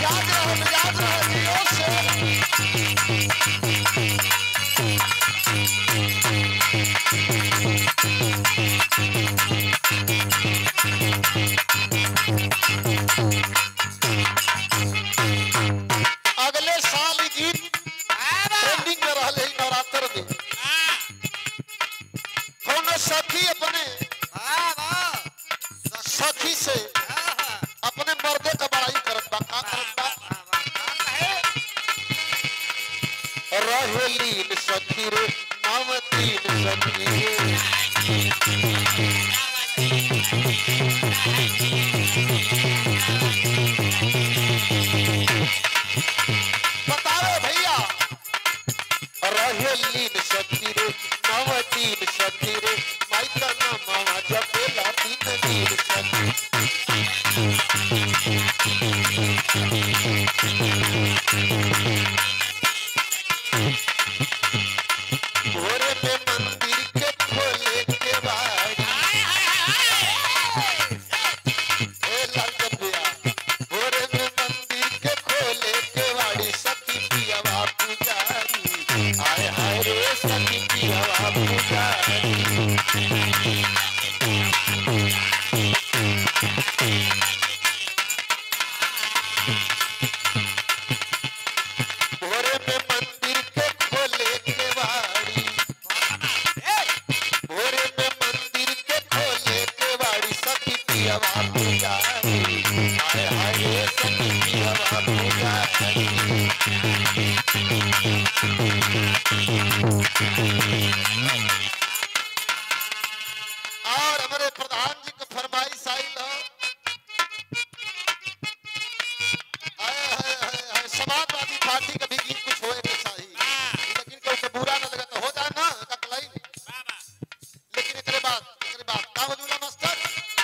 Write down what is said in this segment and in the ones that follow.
मिजाज रहो जियो अगले साल गीत ट्रेंडिंग में रहा है नवरात्र में कौन सखी अपने सखी से अपने मर्दे का बड़ाई करत बा का करत बा रहेलीन सखी रे नावतीन सखी बताओ भैया रहेलीन सखी रे नावतीन सखी रे माई का नाम जपेला तीन तीन सखी भोरे में मंदिर के खोले के बाड़ी लाल भैया भोरे में मंदिर के खोले के बाड़ी सखी पियावा पुजारी हाय हाय रे सखी पियावा पुजारी भोरे में मंदिर के खोले के बाड़ी भोरे में मंदिर के खोले के बाड़ी सखी पियावा पुजारी हाय हाय रे सखी पियावा पुजारी और हमारे प्रधान जी का फरमाइश आई है समाजवादी पार्टी का भी गीत कुछ होए के चाहिए लेकिन कोई से बुरा ना लगे तो हो जाए ना ककलाई लेकिन एकरे बाद का बजुला मास्टर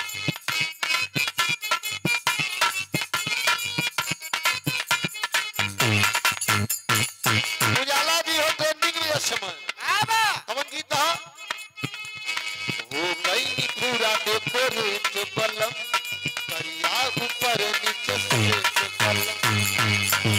उजाला भी हो ट्रेंडिंग में इस समय कौन गीत है हो गई पूरा देखो रेत बलम करिया ऊपर नीचे से बलम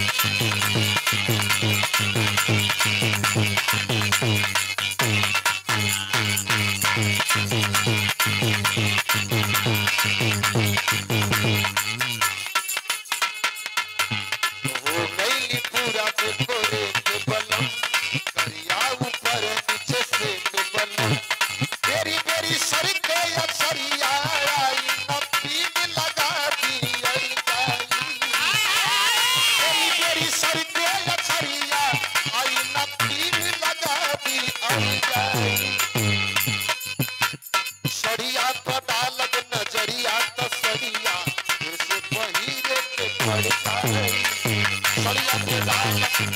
सरिया तो डालब नजरिया तो सरिया फिर से पहिरे के पड़ता है सरिया तो डालब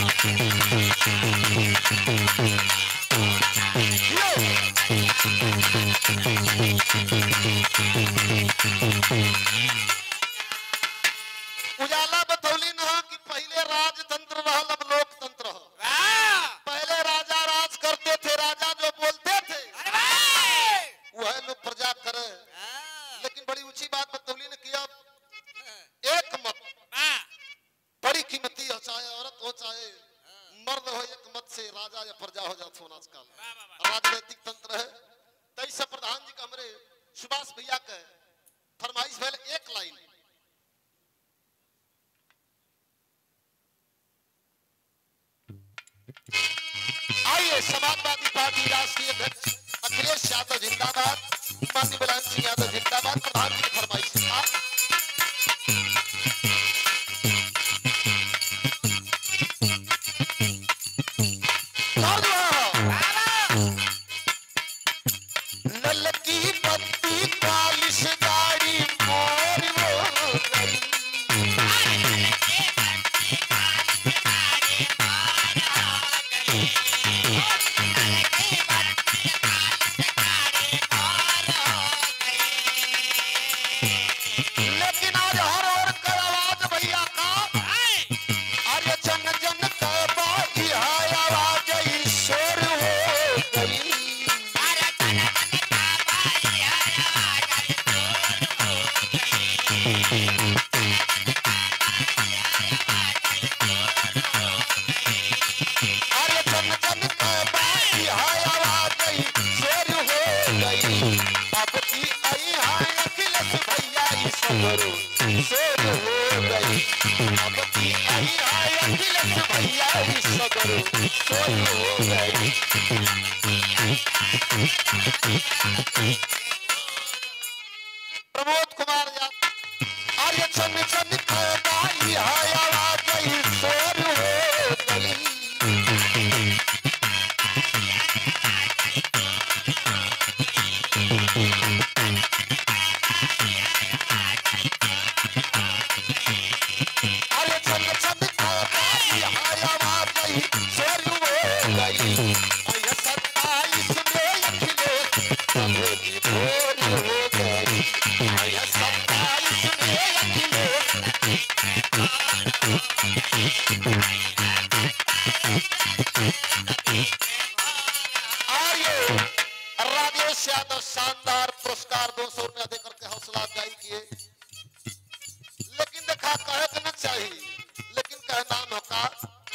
उजाला बतौली न कि पहले राजतंत्र रहल अब लोकतंत्र हो पहले राजा राज करते थे राजा जो बोलते थे वह लोग प्रजा करे लेकिन बड़ी ऊंची बात बतौली ने किया एक मत बड़ी कीमती हो चाहे औरत हो चाहे मर्द हो एक मत से राजा या प्रजा हो जाते हो आजकल राजनीतिक तंत्र है तैसे प्रधान जी का हमारे सुभाष भैया के फरमाइश भेल एक लाइन आइए समाजवादी पार्टी राष्ट्रीय अध्यक्ष अखिलेश यादव जिंदाबाद माननीय मुलायम सिंह यादव जिंदाबाद प्रधान जी की फरमाइश ललकी बत्ती पालिश गाड़ी मोर हो गई लेकिन आज हर और कर आवाज भैया का अरे जन जन का बाजी है आवाज ईश्वर हो गई सगरो सोर हो गई अब की आई आए अखिलेश भैया सगरो सोर हो गई प्रमोद कुमार यादव आर्य चंद चंद आई हाय आवाज गई सोर हो गई राजेश यादव शानदार पुरस्कार 200 रुपया देकर के हौसला अफजाई किए लेकिन देखा कहे तो न चाहिए लेकिन कहना मौका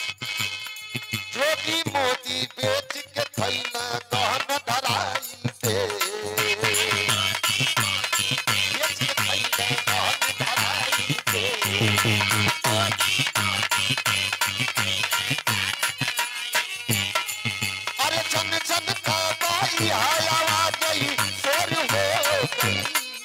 जो कि मोती बेच के थैला गहन धराई दे बेच के थैला गहन धराई दे अरे चंद चंद का बाई हाय आवाज गई सोर हो गई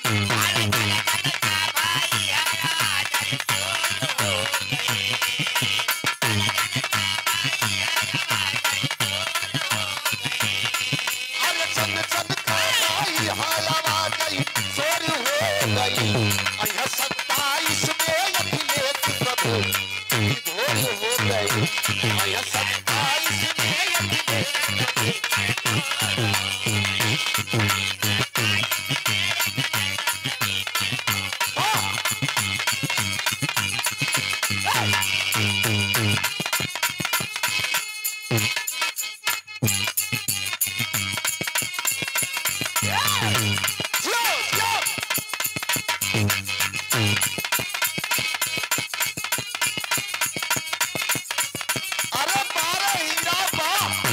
अरे चंद चंद का बाई हाय आवाज गई सोर हो गई अरे 27 में अखिलेश प्रभु भोर हो गई अरे 27 में अरे 12 हीरा बा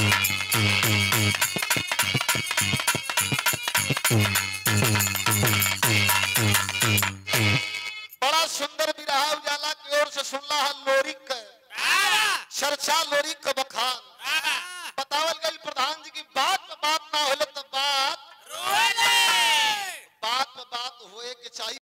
बड़ा सुंदर विरहा उजाला की ओर से सुनला है लोरिक चर्चा लोरिक बखान बतावल गई प्रधान जी की बात ना होले तो बात पे बात होए के चाहिए।